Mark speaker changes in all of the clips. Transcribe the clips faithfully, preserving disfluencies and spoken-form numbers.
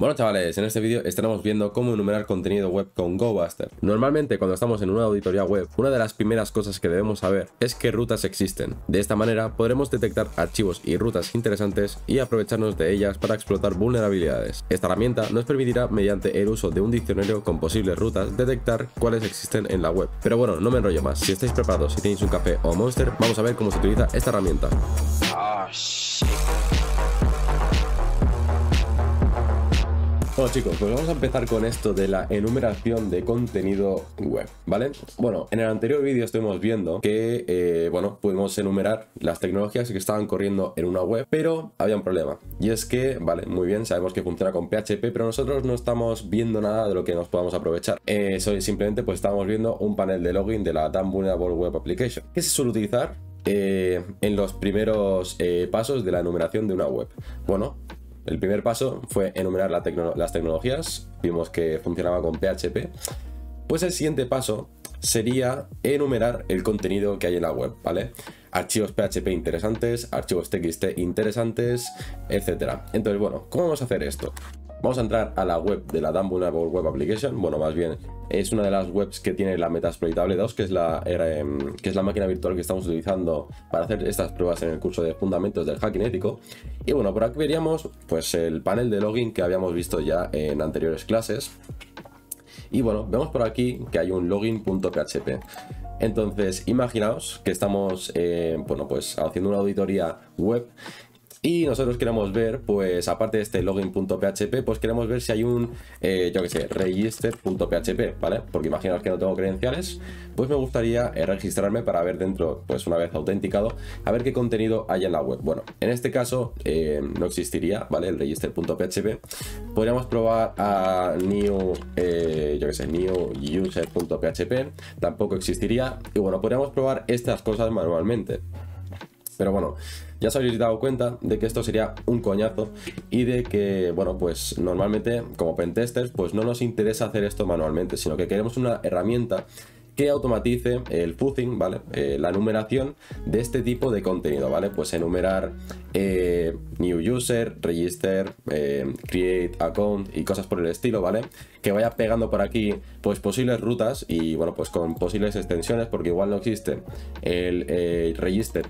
Speaker 1: Bueno chavales, en este vídeo estaremos viendo cómo enumerar contenido web con GoBuster. Normalmente cuando estamos en una auditoría web, una de las primeras cosas que debemos saber es qué rutas existen. De esta manera podremos detectar archivos y rutas interesantes y aprovecharnos de ellas para explotar vulnerabilidades. Esta herramienta nos permitirá, mediante el uso de un diccionario con posibles rutas, detectar cuáles existen en la web. Pero bueno, no me enrollo más. Si estáis preparados, si tenéis un café o Monster, vamos a ver cómo se utiliza esta herramienta.
Speaker 2: Oh, shit.
Speaker 1: Bueno chicos, pues vamos a empezar con esto de la enumeración de contenido web, ¿vale? Bueno, en el anterior vídeo estuvimos viendo que, eh, bueno, pudimos enumerar las tecnologías que estaban corriendo en una web, pero había un problema. Y es que, vale, muy bien, sabemos que funciona con P H P, pero nosotros no estamos viendo nada de lo que nos podamos aprovechar. Eh, eso simplemente pues estamos viendo un panel de login de la Damn Vulnerable Web Application. ¿Qué se suele utilizar eh, en los primeros eh, pasos de la enumeración de una web? Bueno, el primer paso fue enumerar la tecno las tecnologías, vimos que funcionaba con P H P. Pues el siguiente paso sería enumerar el contenido que hay en la web, ¿vale? Archivos P H P interesantes, archivos T X T interesantes, etcétera. Entonces, bueno, ¿cómo vamos a hacer esto? Vamos a entrar a la web de la Damn Vulnerable Web Application. Bueno, más bien es una de las webs que tiene la Metasploitable dos, que es la, eh, que es la máquina virtual que estamos utilizando para hacer estas pruebas en el curso de Fundamentos del Hacking Ético. Y bueno, por aquí veríamos pues el panel de login que habíamos visto ya en anteriores clases. Y bueno, vemos por aquí que hay un login.php. Entonces, imaginaos que estamos eh, bueno, pues haciendo una auditoría web. Y nosotros queremos ver, pues aparte de este login.php, pues queremos ver si hay un, eh, yo que sé, register.php, ¿vale? Porque imaginaos que no tengo credenciales, pues me gustaría eh, registrarme para ver dentro, pues una vez autenticado, a ver qué contenido hay en la web. Bueno, en este caso eh, no existiría, ¿vale? El register.php. Podríamos probar a new, eh, yo que sé, new user.php, tampoco existiría. Y bueno, podríamos probar estas cosas manualmente. Pero bueno, ya os habéis dado cuenta de que esto sería un coñazo y de que, bueno, pues normalmente como pentesters pues no nos interesa hacer esto manualmente, sino que queremos una herramienta que automatice el fuzzing, ¿vale? Eh, la numeración de este tipo de contenido, ¿vale? Pues enumerar eh, new user, register, eh, create account y cosas por el estilo, ¿vale? Que vaya pegando por aquí pues posibles rutas y bueno, pues con posibles extensiones, porque igual no existe el eh, register.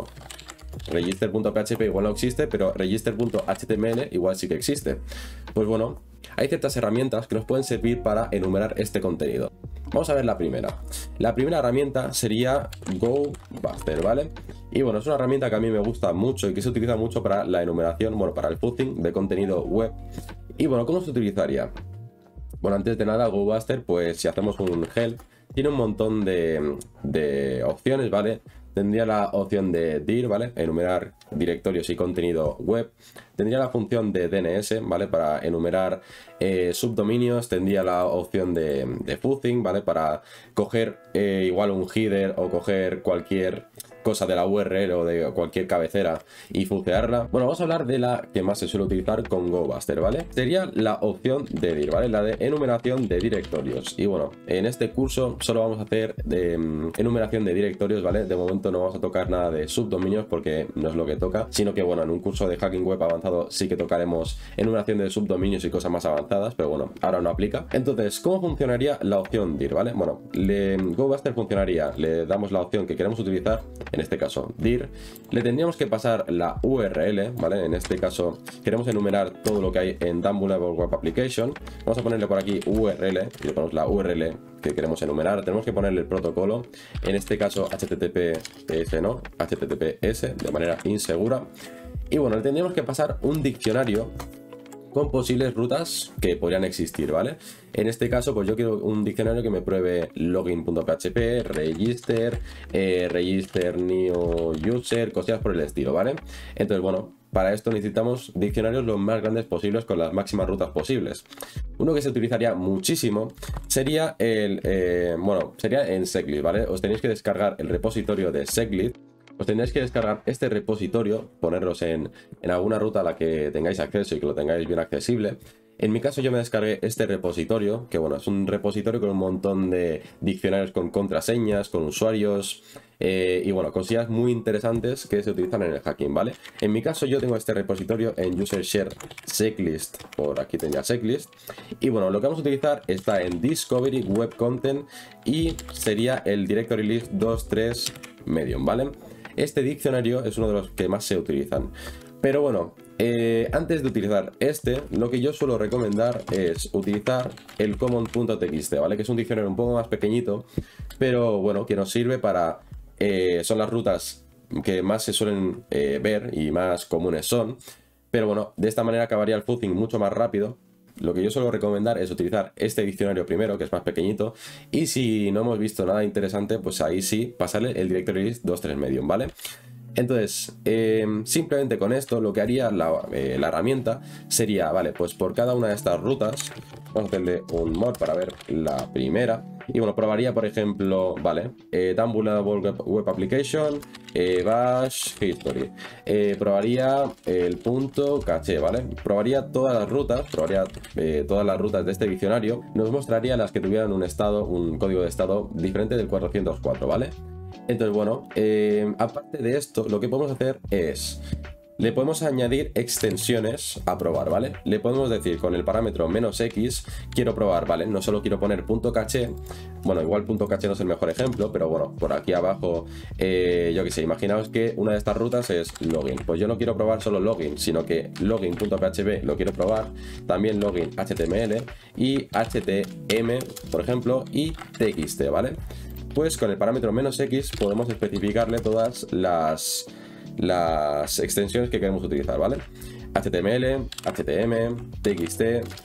Speaker 1: Register.php igual no existe, pero register.html igual sí que existe. Pues bueno, hay ciertas herramientas que nos pueden servir para enumerar este contenido. Vamos a ver la primera. La primera herramienta sería GoBuster, ¿vale? Y bueno, es una herramienta que a mí me gusta mucho y que se utiliza mucho para la enumeración, bueno, para el fuzzing de contenido web. Y bueno, ¿cómo se utilizaría? Bueno, antes de nada, GoBuster, pues si hacemos un help, tiene un montón de, de opciones, ¿vale? Tendría la opción de dir, ¿vale? Enumerar directorios y contenido web. Tendría la función de D N S, ¿vale? Para enumerar eh, subdominios. Tendría la opción de, de fuzzing, ¿vale? Para coger eh, igual un header o coger cualquier cosa de la U R L o de cualquier cabecera y fuzzearla. Bueno, vamos a hablar de la que más se suele utilizar con GoBuster, ¿vale? Sería la opción de dir, ¿vale? La de enumeración de directorios. Y bueno, en este curso solo vamos a hacer de um, enumeración de directorios, ¿vale? De momento no vamos a tocar nada de subdominios porque no es lo que toca, sino que bueno, en un curso de hacking web avanzado sí que tocaremos enumeración de subdominios y cosas más avanzadas, pero bueno, ahora no aplica. Entonces, ¿cómo funcionaría la opción dir, ¿vale? Bueno, le, GoBuster funcionaría, le damos la opción que queremos utilizar, en este caso dir, le tendríamos que pasar la U R L, ¿vale? En este caso queremos enumerar todo lo que hay en Damn Vulnerable Web Application. Vamos a ponerle por aquí U R L y le ponemos la U R L que queremos enumerar. Tenemos que ponerle el protocolo, en este caso H T T P S, ¿no? H T T P S de manera insegura. Y bueno, le tendríamos que pasar un diccionario con posibles rutas que podrían existir, ¿vale? En este caso, pues yo quiero un diccionario que me pruebe login.php, register, eh, register new user, cosillas por el estilo, ¿vale? Entonces, bueno, para esto necesitamos diccionarios lo más grandes posibles con las máximas rutas posibles. Uno que se utilizaría muchísimo sería el, eh, bueno, sería en SecList, ¿vale? Os tenéis que descargar el repositorio de SecList. Os tendréis que descargar este repositorio, ponerlos en, en alguna ruta a la que tengáis acceso y que lo tengáis bien accesible. En mi caso yo me descargué este repositorio, que bueno, es un repositorio con un montón de diccionarios con contraseñas, con usuarios eh, y bueno, cosillas muy interesantes que se utilizan en el hacking, ¿vale? En mi caso yo tengo este repositorio en user share checklist, por aquí tenía checklist, y bueno, lo que vamos a utilizar está en discovery web content y sería el directory list dos punto tres medium, ¿vale? Este diccionario es uno de los que más se utilizan. Pero bueno, eh, antes de utilizar este, lo que yo suelo recomendar es utilizar el common.txt, ¿vale? Que es un diccionario un poco más pequeñito, pero bueno, que nos sirve para... Eh, son las rutas que más se suelen eh, ver y más comunes son. Pero bueno, de esta manera acabaría el fuzzing mucho más rápido. Lo que yo suelo recomendar es utilizar este diccionario primero, que es más pequeñito, y si no hemos visto nada interesante, pues ahí sí, pasarle el directory list dos punto tres medium, ¿vale? Entonces, eh, simplemente con esto lo que haría la, eh, la herramienta sería, vale, pues por cada una de estas rutas, vamos a hacerle un mod para ver la primera. Y bueno, probaría, por ejemplo, vale, eh, Vulnerable Web, Web Application, eh, Bash History. Eh, probaría el punto caché, ¿vale? Probaría todas las rutas, probaría eh, todas las rutas de este diccionario. Nos mostraría las que tuvieran un estado, un código de estado diferente del cuatrocientos cuatro, ¿vale? Entonces, bueno, eh, aparte de esto, lo que podemos hacer es... Le podemos añadir extensiones a probar, ¿vale? Le podemos decir con el parámetro menos X, quiero probar, ¿vale? No solo quiero poner punto caché, bueno, igual punto caché no es el mejor ejemplo, pero bueno, por aquí abajo, eh, yo qué sé, imaginaos que una de estas rutas es login. Pues yo no quiero probar solo login, sino que login.php lo quiero probar, también login H T M L y H T M, por ejemplo, y txt, ¿vale? Pues con el parámetro menos X podemos especificarle todas las... las extensiones que queremos utilizar, ¿vale? H T M L, H T M, txt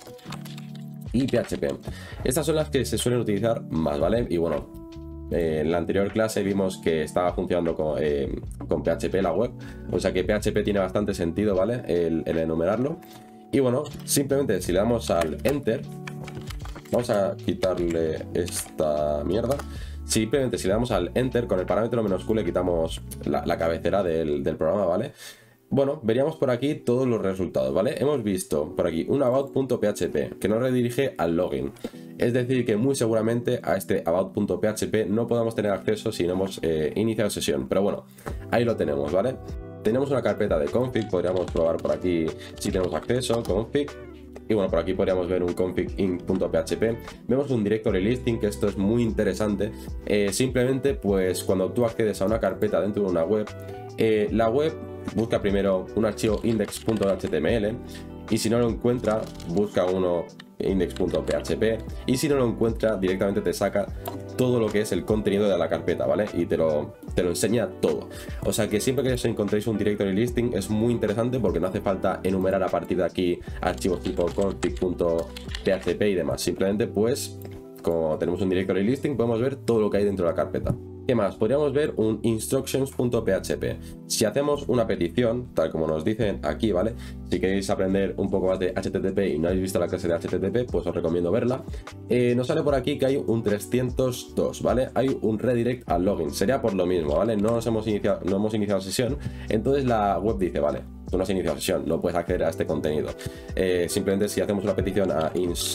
Speaker 1: y P H P. Estas son las que se suelen utilizar más, ¿vale? Y bueno, eh, en la anterior clase vimos que estaba funcionando con, eh, con P H P la web, o sea que P H P tiene bastante sentido, ¿vale? El, el enumerarlo. Y bueno, simplemente si le damos al Enter, vamos a quitarle esta mierda. Simplemente si le damos al Enter con el parámetro menos Q le quitamos la, la cabecera del, del programa, ¿vale? Bueno, veríamos por aquí todos los resultados, ¿vale? Hemos visto por aquí un about.php que nos redirige al login. Es decir, que muy seguramente a este about.php no podamos tener acceso si no hemos eh, iniciado sesión. Pero bueno, ahí lo tenemos, ¿vale? Tenemos una carpeta de config, podríamos probar por aquí si tenemos acceso, config. Y bueno, por aquí podríamos ver un config in.php. Vemos un directory listing, que esto es muy interesante. Eh, simplemente, pues cuando tú accedes a una carpeta dentro de una web, eh, la web busca primero un archivo index.html y si no lo encuentra, busca uno index.php y si no lo encuentra, directamente te saca todo lo que es el contenido de la carpeta, ¿vale? Y te lo, te lo enseña todo. O sea que siempre que os encontréis un directory listing es muy interesante porque no hace falta enumerar a partir de aquí archivos tipo config.php y demás. Simplemente pues, como tenemos un directory listing, podemos ver todo lo que hay dentro de la carpeta. ¿Qué más? Podríamos ver un instructions.php. Si hacemos una petición, tal como nos dicen aquí, ¿vale? Si queréis aprender un poco más de H T T P y no habéis visto la clase de H T T P, pues os recomiendo verla. Eh, nos sale por aquí que hay un trescientos dos, ¿vale? Hay un redirect al login. Sería por lo mismo, ¿vale? No nos hemos iniciado, no hemos iniciado sesión. Entonces la web dice, vale, tú no has iniciado sesión, no puedes acceder a este contenido. Eh, simplemente si hacemos una petición a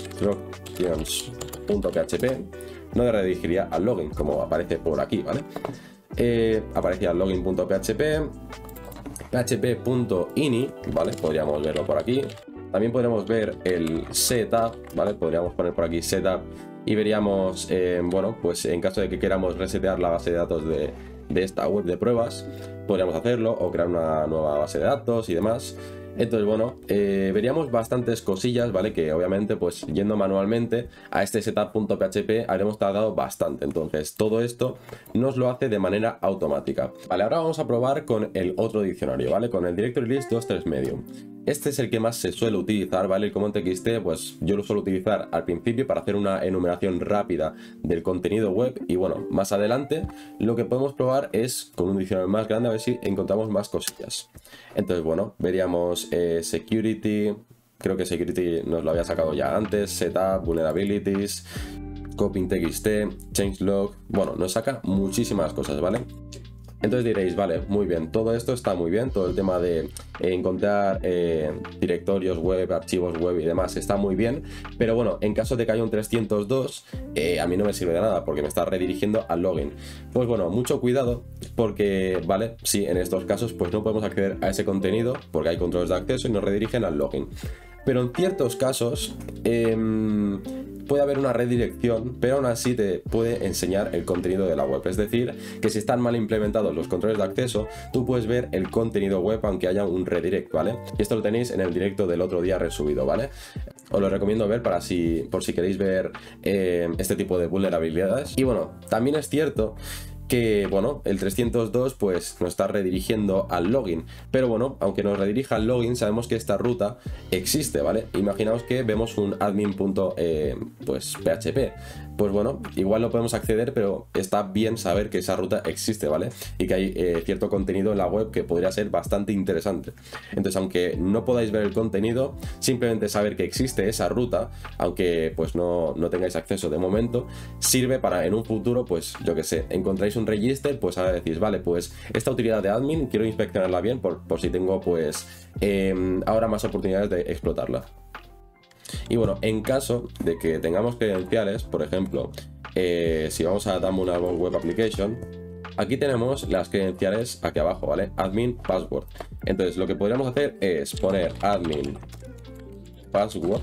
Speaker 1: instructions.php, no redirigiría al login, como aparece por aquí, ¿vale? Eh, aparecía login.php, php.ini, ¿vale? Podríamos verlo por aquí. También podríamos ver el setup, ¿vale? Podríamos poner por aquí setup y veríamos, eh, bueno, pues en caso de que queramos resetear la base de datos de, de esta web de pruebas, podríamos hacerlo o crear una nueva base de datos y demás. Entonces, bueno, eh, veríamos bastantes cosillas, ¿vale? Que obviamente, pues yendo manualmente a este setup.php habremos tardado bastante. Entonces, todo esto nos lo hace de manera automática. Vale, ahora vamos a probar con el otro diccionario, ¿vale? Con el directory list dos punto tres medium. Este es el que más se suele utilizar, ¿vale? El common.txt, pues yo lo suelo utilizar al principio para hacer una enumeración rápida del contenido web. Y bueno, más adelante lo que podemos probar es con un diccionario más grande a ver si encontramos más cosillas. Entonces, bueno, veríamos eh, security, creo que security nos lo había sacado ya antes, setup, vulnerabilities, copying.txt, changelog, bueno, nos saca muchísimas cosas, ¿vale? Entonces diréis, vale, muy bien, todo esto está muy bien, todo el tema de eh, encontrar eh, directorios web, archivos web y demás está muy bien, pero bueno, en caso de que haya un trescientos dos, eh, a mí no me sirve de nada porque me está redirigiendo al login. Pues bueno, mucho cuidado porque, vale, sí, en estos casos pues no podemos acceder a ese contenido porque hay controles de acceso y nos redirigen al login. Pero en ciertos casos eh, puede haber una redirección, pero aún así te puede enseñar el contenido de la web. Es decir, que si están mal implementados los controles de acceso, tú puedes ver el contenido web aunque haya un redirect, ¿vale? Y esto lo tenéis en el directo del otro día resubido, ¿vale? Os lo recomiendo ver para si, por si queréis ver eh, este tipo de vulnerabilidades. Y bueno, también es cierto que, bueno, el trescientos dos pues nos está redirigiendo al login, pero bueno, aunque nos redirija al login, sabemos que esta ruta existe, ¿vale? Imaginaos que vemos un admin punto P H P, pues bueno, igual no podemos acceder, pero está bien saber que esa ruta existe, ¿vale? Y que hay eh, cierto contenido en la web que podría ser bastante interesante. Entonces, aunque no podáis ver el contenido, simplemente saber que existe esa ruta, aunque pues no, no tengáis acceso de momento, sirve para en un futuro, pues yo que sé, encontráis un register, pues ahora decís, vale, pues esta utilidad de admin quiero inspeccionarla bien por, por si tengo pues eh, ahora más oportunidades de explotarla. Y bueno, en caso de que tengamos credenciales, por ejemplo, eh, si vamos a Damwon Album Web Application, aquí tenemos las credenciales aquí abajo, ¿vale? Admin password. Entonces lo que podríamos hacer es poner admin password.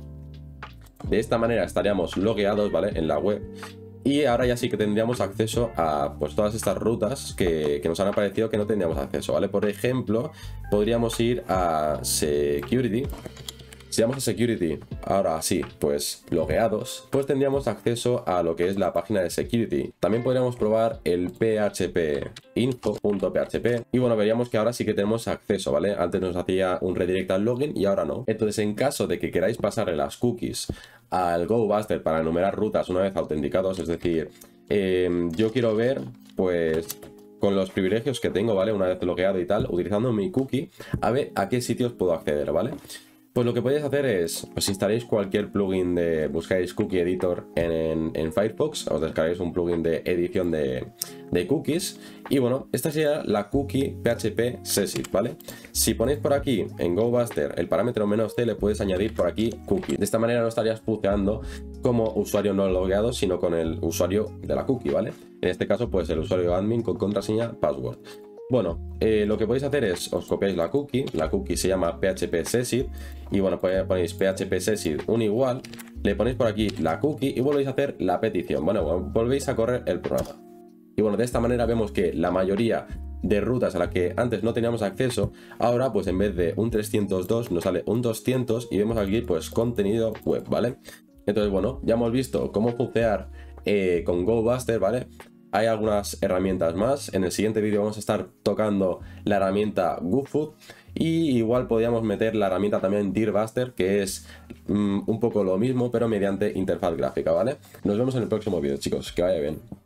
Speaker 1: De esta manera estaríamos logueados, ¿vale? En la web. Y ahora ya sí que tendríamos acceso a pues todas estas rutas que, que nos han aparecido que no tendríamos acceso, ¿vale? Por ejemplo, podríamos ir a Security. Si vamos a Security, ahora sí, pues logueados, pues tendríamos acceso a lo que es la página de Security. También podríamos probar el P H P info punto P H P y bueno, veríamos que ahora sí que tenemos acceso, ¿vale? Antes nos hacía un redirect al login y ahora no. Entonces, en caso de que queráis pasarle las cookies al GoBuster para enumerar rutas una vez autenticados, es decir, eh, yo quiero ver, pues, con los privilegios que tengo, ¿vale? Una vez logueado y tal, utilizando mi cookie, a ver a qué sitios puedo acceder, ¿vale? Pues lo que podéis hacer es, os instaléis cualquier plugin de, buscáis Cookie Editor en, en, en Firefox, os descargáis un plugin de edición de, de cookies y bueno, esta sería la cookie P H P Session, ¿vale? Si ponéis por aquí en GoBuster el parámetro menos "c", le puedes añadir por aquí cookie. De esta manera no estarías puteando como usuario no logueado, sino con el usuario de la cookie, ¿vale? En este caso, pues el usuario admin con contraseña password. Bueno, eh, lo que podéis hacer es, os copiáis la cookie, la cookie se llama P H P Session y bueno, pues ponéis P H P Session un igual, le ponéis por aquí la cookie y volvéis a hacer la petición, bueno, volvéis a correr el programa. Y bueno, de esta manera vemos que la mayoría de rutas a las que antes no teníamos acceso, ahora pues en vez de un trescientos dos nos sale un doscientos y vemos aquí pues contenido web, ¿vale? Entonces bueno, ya hemos visto cómo bucear eh, con GoBuster, ¿vale? Hay algunas herramientas más. En el siguiente vídeo vamos a estar tocando la herramienta GoFood y igual podríamos meter la herramienta también DeerBuster, que es um, un poco lo mismo pero mediante interfaz gráfica, ¿vale? Nos vemos en el próximo vídeo, chicos, que vaya bien.